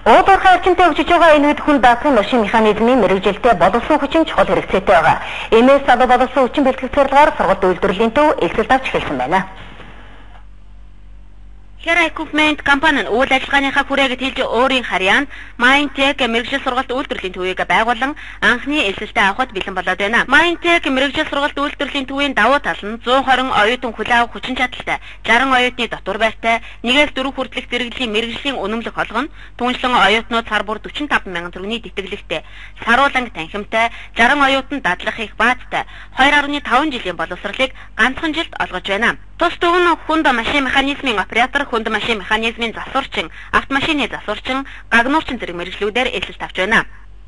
Уулуурхай орчинтой хөгжиж байгаа энэ үед хүн даатгын машин механизмын мэрэгжилтэй боловсон хүчин чухал хэрэгцээтэй байгаа. Иймээс залуу боловсон хүчин бэлтгэх зорилгоор сургалт үйлдвэрлэлийн төв элсэлт авч эхэлсэн байна. Хера equipment компани нь үйл ажиллагааныхаа хүрээгээ тэлж өөрийн харьяанд Майн Тех мэрэгжил сургалт үйлдвэрлэлийн төвийг байгуулан анхны элсэлтээ авахд бэлэн болоод байна. Майн Тех мэрэгжил сургалт үйлдвэрлэлийн төвийн давуу тал нь 120 оюутан хүлээн авах хүчин чадалтай, 60 оюутны дотор байртай, 1-ээс 4 хүртэлх зэрэглэлийн мэрэгжлийн үнэмлэх олгоно, түншлэн оюутнууд сар бүр 45 мянган төгрөгийн тэтгэлэгтэй, сарууланг танхимтай, 60 оюутан дадлах их баазтай, 2.5 жилийн боловсролыг ганцхан жилд олгож байна. Тус төв нь хүнд машин механизмын оператор, хүнд машин механизмын засварчин, автомашины засварчин, гагнуурчин зэрэг мэргэжлүүдээр элсэлт авч байна.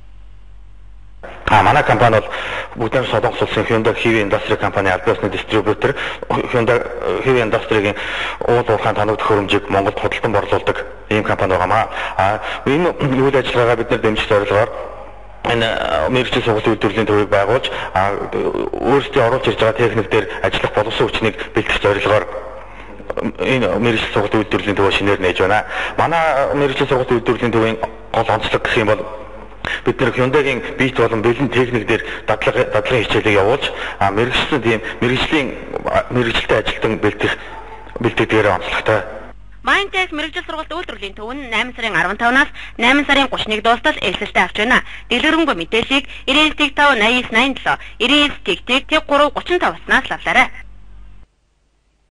Манай компани бол бүгдээр Солонгос улсын Hyundai Heavy Industry компани аль биесны дистрибьютор, Hyundai Heavy Industry-гийн уулуурхайн таныг төхөөрөмжийг Монголд худалдан борлуулдаг ийм компани байгаамаа. Энэ үйл ажиллагаагаа бид дэмжих зорилгоор энэ мэрэгжил сургалт үйлдвэрлэлийн төвийг байгуулж өөрсдийн оруулж ирж байгаа техник дээр ажиллах боловсон хүчнийг бэлтгэх зорилгоор энэ мэрэгжил сургалт үйлдвэрлэлийн төв шинээр нээж байна. Манай мэрэгжил сургалт үйлдвэрлэлийн төвийн гол онцлог гэх юм бол бид нэр Hyundai-гийн бит болон бэлэн техник дээр дадлагын хичээлийг явуулж мэрэгжлийн тийм мэрэгжилтэй ажилтан бэлтгэдгээр онцлогтой. Майн Тех мэрэгжил сургалт үйлдвэрлэлийн төв нь 8 сарын 15-наас 8 сарын 30-ныг дуустал элсэлтээ авч байна. Дэлгэрэнгүй мэдээллийг 99.5 89 87 99 3 35-снаас авлаарай.